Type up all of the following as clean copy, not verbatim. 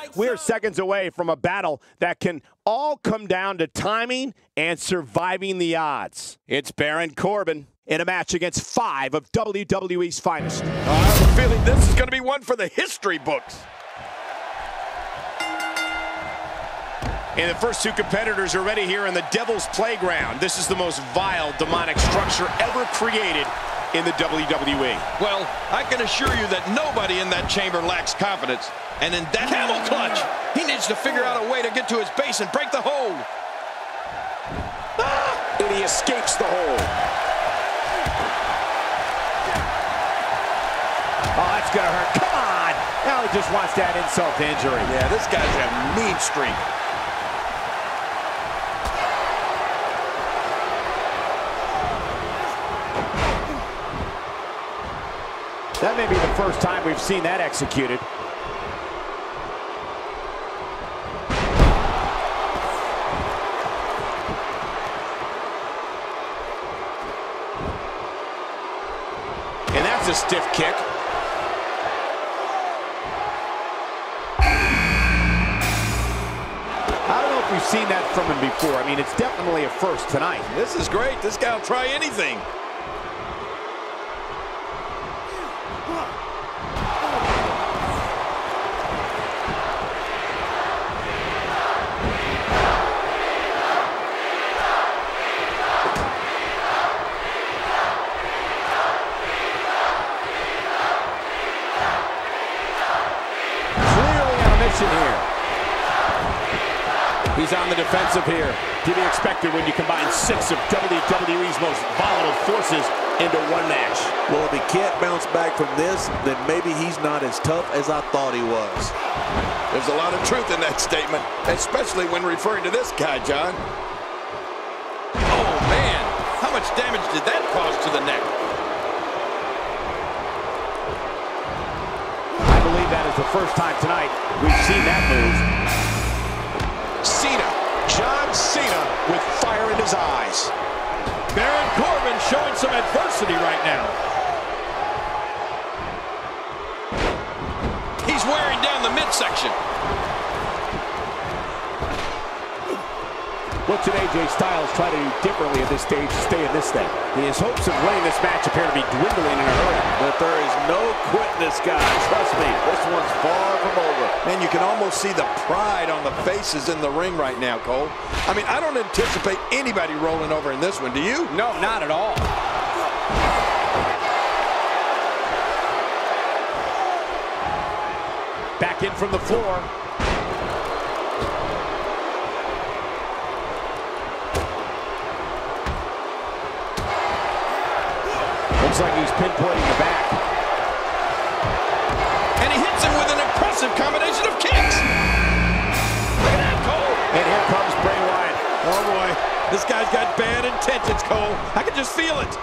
We're seconds away from a battle that can all come down to timing and surviving the odds. It's Baron Corbin in a match against 5 of WWE's finest. I have a feeling this is going to be one for the history books. And the first 2 competitors are ready here in the Devil's Playground. This is the most vile, demonic structure ever created in the WWE. Well, I can assure you that nobody in that chamber lacks confidence. And in that camel clutch, he needs to figure out a way to get to his base and break the hold. And he escapes the hold. Oh, that's gonna hurt. Come on! Now he just wants that insult to injury. Yeah, this guy's a mean streak. That may be the first time we've seen that executed. And that's a stiff kick. I don't know if we've seen that from him before. I mean, it's definitely a first tonight. This is great. This guy will try anything. Here. He's on the defensive here. To be expected when you combine 6 of WWE's most volatile forces into one match. Well, if he can't bounce back from this, then maybe he's not as tough as I thought he was. There's a lot of truth in that statement, especially when referring to this guy, John. Oh, man. How much damage did that cause to the neck? I believe that is the first time tonight we've seen that move. Cena, John Cena with fire in his eyes. Baron Corbin showing some adversity right now. He's wearing down the midsection. What should AJ Styles try to do differently at this stage to stay in this thing? His hopes of winning this match appear to be dwindling in a hurry. But there is no quitting this guy. Trust me, this one's far from over. Man, you can almost see the pride on the faces in the ring right now, Cole. I mean, I don't anticipate anybody rolling over in this one, do you? No, not at all. Back in from the floor. Looks like he's pinpointing the back. And he hits him with an impressive combination of kicks. Look at that, Cole. And here comes Bray Wyatt. Oh, boy. This guy's got bad intentions, Cole. I can just feel it.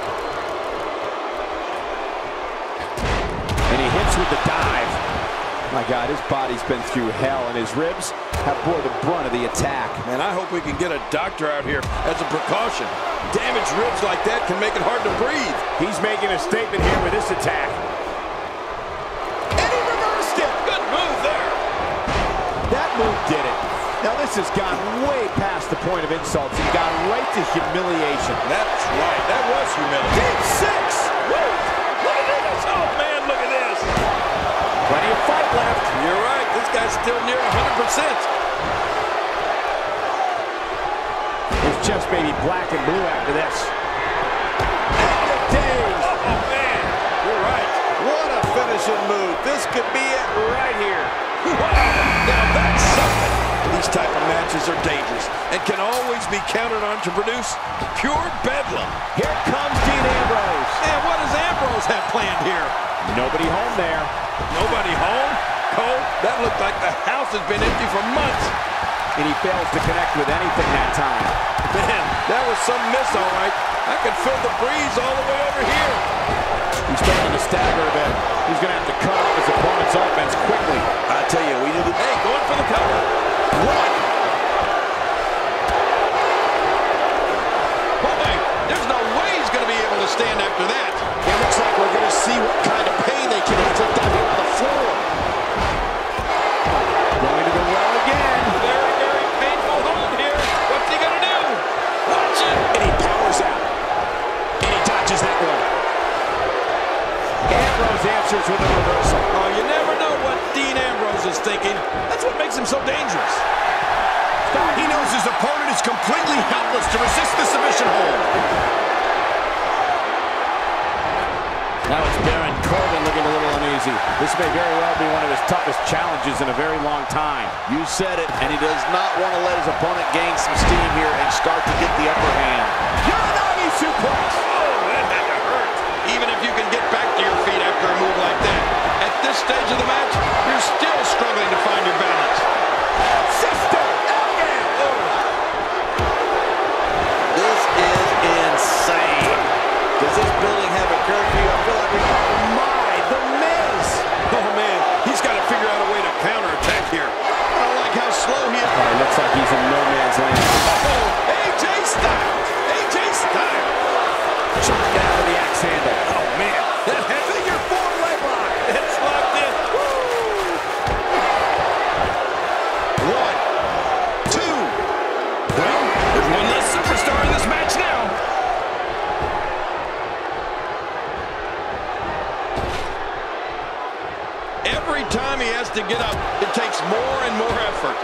And he hits with the dive. My God, his body's been through hell, and his ribs have bore the brunt of the attack. Man, I hope we can get a doctor out here as a precaution. Damaged ribs like that can make it hard to breathe. He's making a statement here with this attack. And he reversed it. Good move there. That move did it. Now this has gone way past the point of insults and gone right to humiliation. That's right. That was humiliation. Deep 6. Woo! Look at this. Oh, man, look at this. Plenty of fight left. You're right. This guy's still near 100%. His chest may be black and blue after this. End of days. Oh, man. You're right. What a finishing move. This could be it right here. Wow. Now that's something. These type of matches are dangerous and can always be counted on to produce pure bedlam. Here comes Dean Ambrose. And what does Ambrose have planned here? Nobody home there. Nobody home? Cole, that looked like the house has been empty for months. And he fails to connect with anything that time. Man, that was some miss, all right. I can feel the breeze all the way over here. He's starting to stagger a bit. He's going to have to cut off his opponent's offense quickly. I tell you, we need to... Hey, going for the cover. One. Boy, there's no way he's going to be able to stand after that. It looks like we're going to see what kind of pain they can inflict out here on the floor. is thinking. That's what makes him so dangerous. He knows his opponent is completely helpless to resist the submission hold. Now it's Baron Corbin looking a little uneasy. This may very well be one of his toughest challenges in a very long time. You said it, and he does not want to let his opponent gain some steam here and start to get the upper hand. Uranagi suplex. Oh, that had to hurt. Even if you can get back to your feet after a move like that, at this stage of the match, you're still struggling to find your balance. Sister Elgin. This is insane. Does this building have a curfew? I feel like The Miz. Oh, man, he's got to figure out a way to counterattack here. I don't like how slow he is. Oh, it looks like he's in no man's land. Oh, AJ Styles. AJ Styles. Shot down to the axe handle. Oh, man. That figure four leg lock. It's locked in. Woo! 1, 2. Well, there's one less superstar in this match now. Every time he has to get up, it takes more and more effort.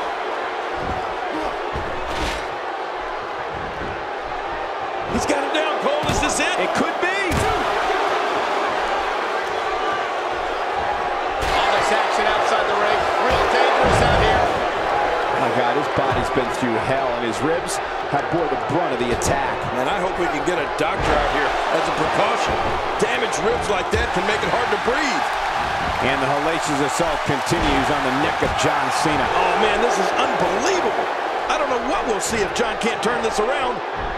He's got him down, Cole. Is this it? It could be. All this action outside the ring. Real dangerous out here. Oh my God, his body's been through hell, and his ribs have bore the brunt of the attack. And I hope we can get a doctor out here as a precaution. Damaged ribs like that can make it hard to breathe. And the hellacious assault continues on the neck of John Cena. Oh, man, this is unbelievable. I don't know what we'll see if John can't turn this around.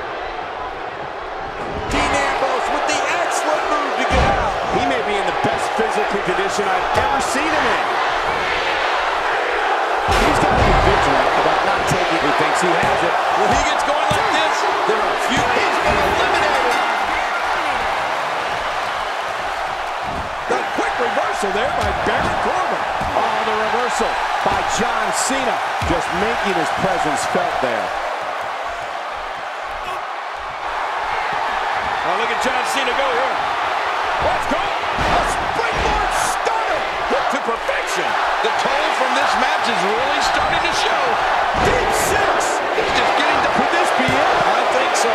Dean Ambrose with the excellent move to get out. He may be in the best physical condition I've ever seen him in. He's got to be vigilant about not taking. He thinks he has it. When he gets going like this, there are a few. He's been eliminated. The quick reversal there by Baron Corbin. Oh, the reversal by John Cena, just making his presence felt there. Oh, look at John Cena go here. Let's go. A springboard stunner. Hook to perfection. The toll from this match is really starting to show. Deep six. He's just getting to. Could this be it? I think so.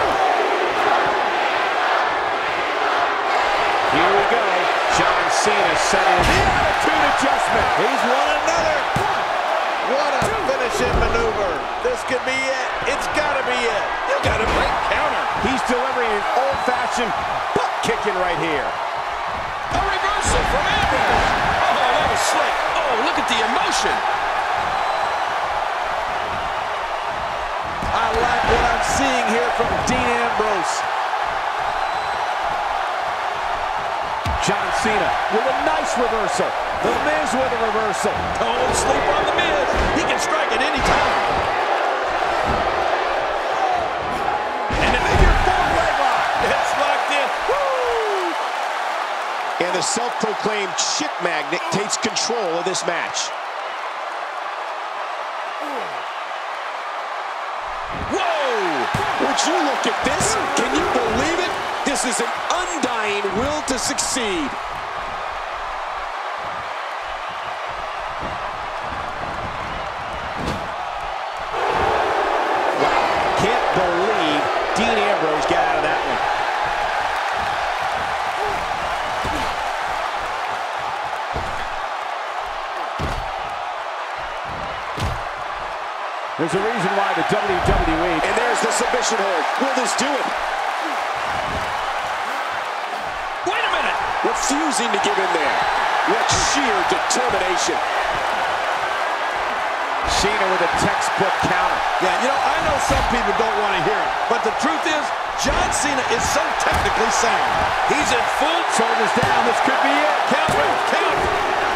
Here we go. John Cena setting the attitude adjustment. He's won another. What a finishing maneuver. This could be it. It's got to be it. You got a great counter. He's delivering an old-fashioned butt kicking right here. A reversal from Ambrose. Oh, that was slick. Oh, look at the emotion. I like what I'm seeing here from Dean Ambrose. John Cena with a nice reversal. The Miz with a reversal. Don't sleep on the Miz. He can strike at any time. And a figure four leg lock. It's locked in. Woo! And the self-proclaimed chick magnet takes control of this match. Whoa! Would you look at this? Can you believe it? This is an undying will to succeed. Wow, can't believe Dean Ambrose got out of that one. There's a reason why the WWE... And there's the submission hold. Will this do it? Wait a minute! Refusing to give in there. What sheer determination. Cena with a textbook counter. Yeah, you know, I know some people don't want to hear it, but the truth is, John Cena is so technically sound. He's in full... Shoulders down, this could be it. Counter, counter.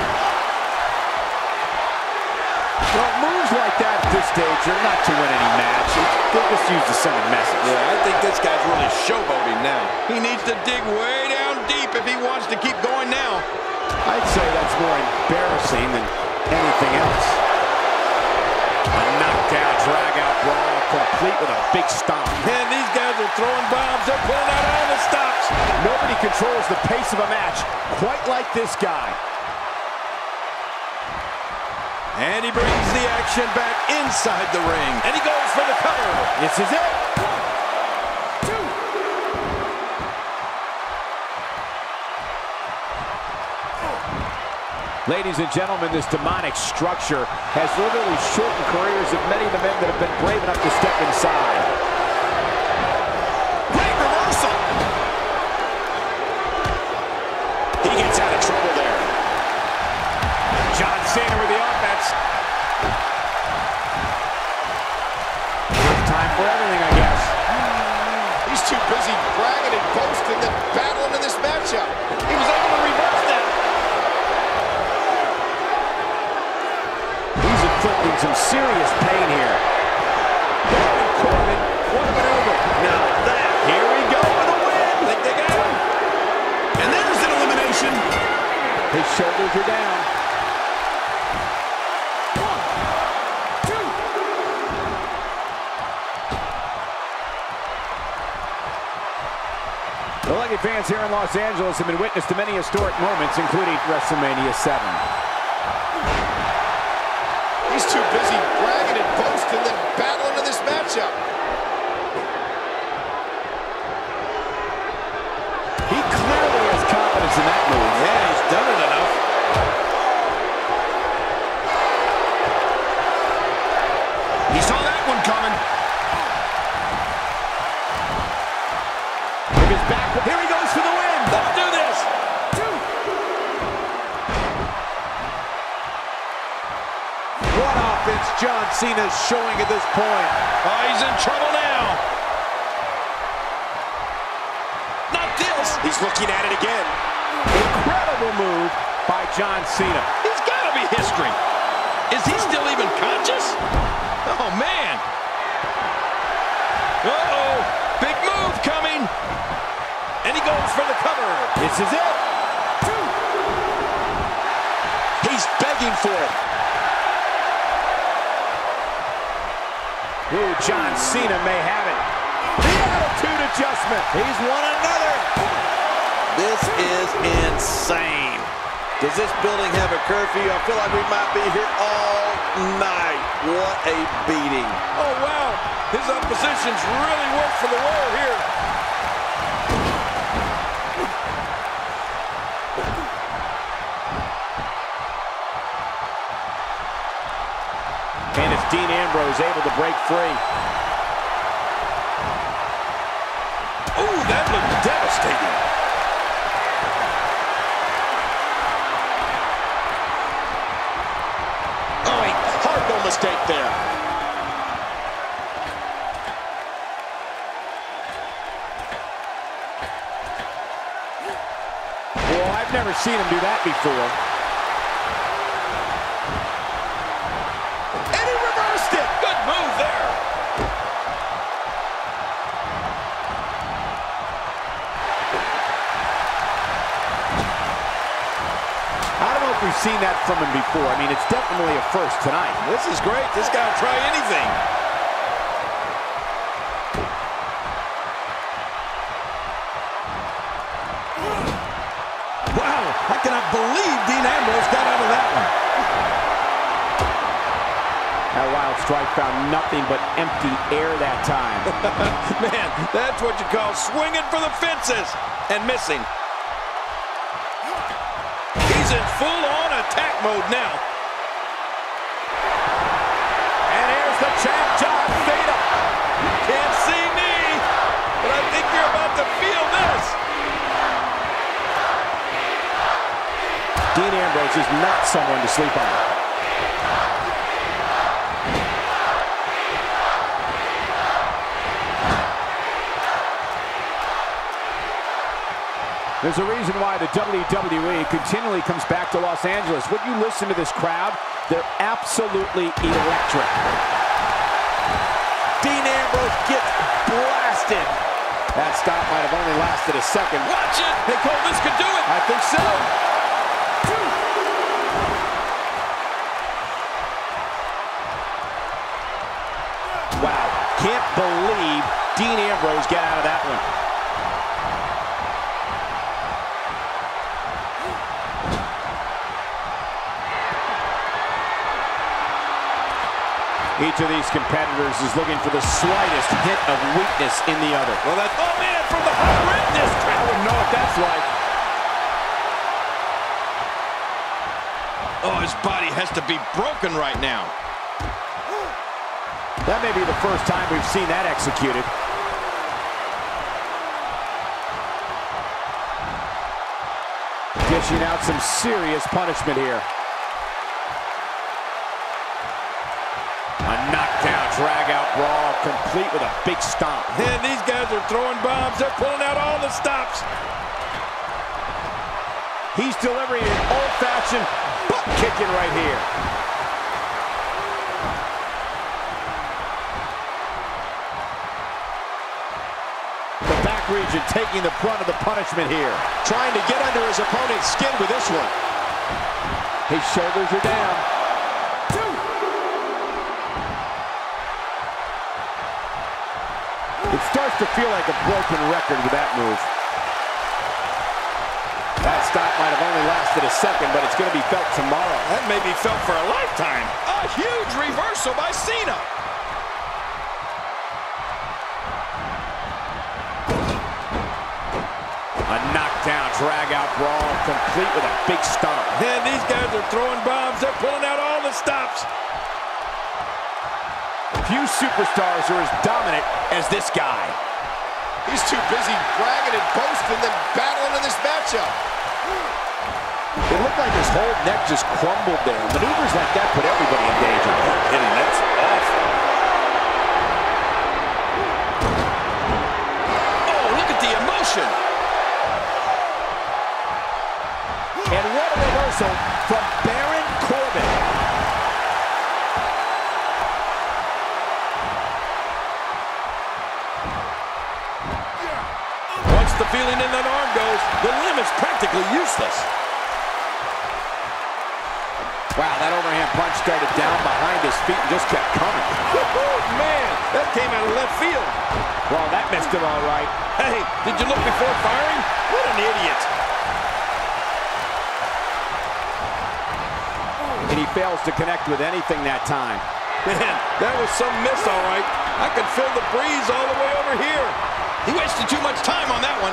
Well, moves like that at this stage are not to win any match. They're just used to send a message. Yeah, I think this guy's really showboating now. He needs to dig way down deep if he wants to keep going now. I'd say that's more embarrassing than anything else. A knockdown, drag-out brawl, complete with a big stomp. Man, these guys are throwing bombs. They're pulling out all the stops. Nobody controls the pace of a match quite like this guy. And he brings the action back inside the ring. And he goes for the cover. This is it. 1, 2. Ladies and gentlemen, this demonic structure has literally shortened careers of many of the men that have been brave enough to step inside. Great reversal. He gets out of trouble there. John Cena with the offense. Time for everything, I guess. He's too busy bragging and boasting than battling in this matchup. He was able to reverse that. He's inflicting some serious pain here. Baron Corbin, what a maneuver. Now that. Here we go for the win. Think they got him. And there's an elimination. His shoulders are down. 1, 2. The lucky fans here in Los Angeles have been witness to many historic moments, including WrestleMania 7. He's too busy bragging and boasting than battling in this matchup. He clearly has confidence in that move. Yeah, he's done it enough. He saw that one coming. His back. Here he goes for the win. Let's do this. 2. What offense John Cena's showing at this point. Oh, he's in trouble now. Not this. He's looking at it again. Incredible move by John Cena. He's got to be history. Is he still even conscious? Oh, man. Uh-oh. Big move coming. And he goes for the cover. This is it. 2. He's begging for it. Ooh, John Cena may have it. The attitude adjustment. He's won another. This is insane. Does this building have a curfew? I feel like we might be here all night. What a beating. Oh, wow. His opposition's really worked for the wear here. And it's Dean Ambrose able to break free. Oh, that looked devastating. Oh, a cardinal mistake there. Well, I've never seen him do that before. And he reversed it. Good move there. I don't know if we've seen that from him before. I mean, it's definitely a first tonight. This is great. This guy will try anything. Wow, I cannot believe Dean Ambrose got out of that one. That wild strike found nothing but empty air that time. Man, that's what you call swinging for the fences and missing. He's in full-on attack mode now. And here's the champ, John Cena. Can't see me, but I think you're about to feel this. Dean Ambrose is not someone to sleep on. There's a reason why the WWE continually comes back to Los Angeles. When you listen to this crowd, they're absolutely electric. Dean Ambrose gets blasted. That stop might have only lasted a second. Watch it. Hey, Cole, this could do it. I think so. 2. Wow, can't believe Dean Ambrose got out of that one. Each of these competitors is looking for the slightest hint of weakness in the other. Well, that's, oh man, from the home rim this time. I wouldn't know what that's like. Oh, his body has to be broken right now. That may be the first time we've seen that executed. Dishing out some serious punishment here. A knockdown, drag-out brawl, complete with a big stomp. And these guys are throwing bombs. They're pulling out all the stops. He's delivering an old-fashioned butt kicking right here. The back region taking the brunt of the punishment here. Trying to get under his opponent's skin with this one. His shoulders are down. It starts to feel like a broken record with that move. That stop might have only lasted a second, but it's going to be felt tomorrow. That may be felt for a lifetime. A huge reversal by Cena. A knockdown, drag-out brawl, complete with a big stomp. And these guys are throwing bombs. They're pulling out all the stops. Few superstars are as dominant as this guy. He's too busy bragging and boasting than battling in this matchup. It looked like his whole neck just crumbled there. Maneuvers like that put everybody in danger. And that's awful. Oh, look at the emotion. And what a reversal from Baron Corbin. Once the feeling in that arm goes, the limb is practically useless. Wow, that overhand punch started down behind his feet and just kept coming. Man, that came out of left field. Well, that missed him all right. Hey, did you look before firing? What an idiot. And he fails to connect with anything that time. Man, that was some miss, all right. I could feel the breeze all the way over here. He wasted too much time on that one.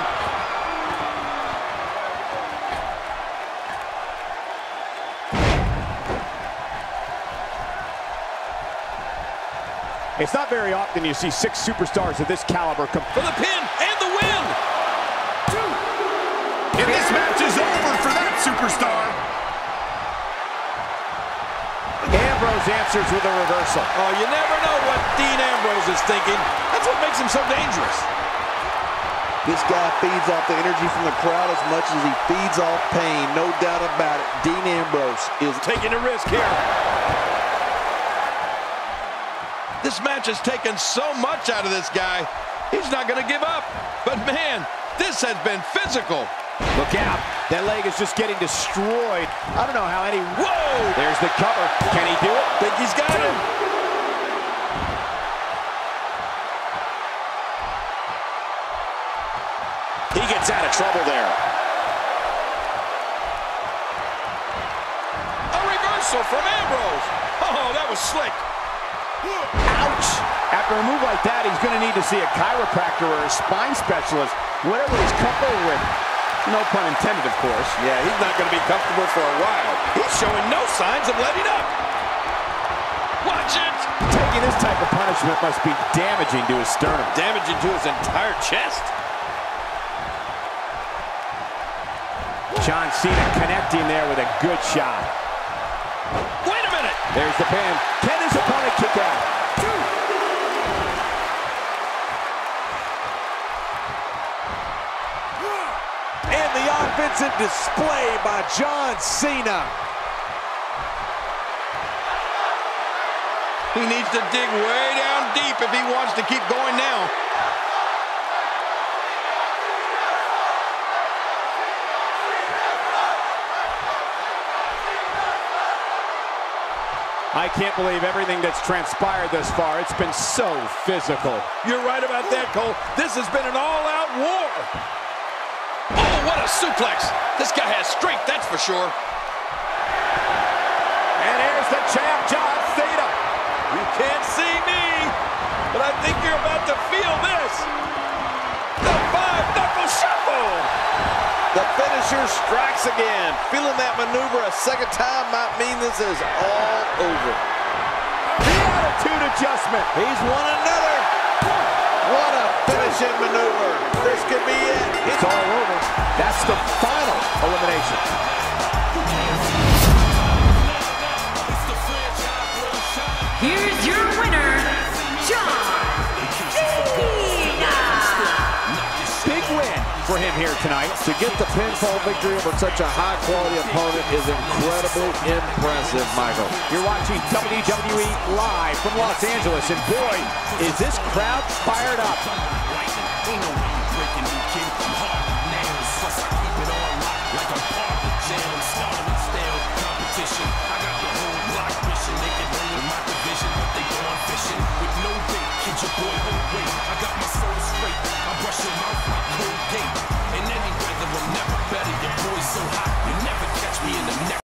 It's not very often you see 6 superstars of this caliber come For the pin and the win. And this match is over for that superstar. Ambrose answers with a reversal. Oh, you never know what Dean Ambrose is thinking. That's what makes him so dangerous. This guy feeds off the energy from the crowd as much as he feeds off pain. No doubt about it. Dean Ambrose is Taking a risk here. This match has taken so much out of this guy. He's not going to give up. But man, this has been physical. Look out. That leg is just getting destroyed. I don't know how any... Whoa! There's the cover. Can he do it? Think he's got him. He gets out of trouble there. A reversal from Ambrose. Oh, that was slick. Ouch! After a move like that, he's going to need to see a chiropractor or a spine specialist, whatever he's comfortable with. No pun intended, of course. Yeah, he's not going to be comfortable for a while. He's showing no signs of letting up. Watch it! Taking this type of punishment must be damaging to his sternum. Damaging to his entire chest. John Cena connecting there with a good shot. Wait a minute! There's the pin. Can his opponent kick out? and the offensive display by John Cena. He needs to dig way down deep if he wants to keep going now. I can't believe everything that's transpired thus far. It's been so physical. You're right about that, Cole. This has been an all-out war. Oh, what a suplex. This guy has strength, that's for sure. And here's the champ, John Cena. You can't pressure strikes again. Feeling that maneuver a second time might mean this is all over. The attitude adjustment. He's won another. What a finishing maneuver. This could be it. It's all over. That's the final elimination. Here's your winner, John Cena. Big win for him here tonight. To get the pinfall victory over such a high-quality opponent is incredibly impressive, Michael. You're watching WWE live from Los Angeles, and boy, is this crowd fired up. Your boy, hold wait. I got my soul straight. I brush your mouth like Colgate.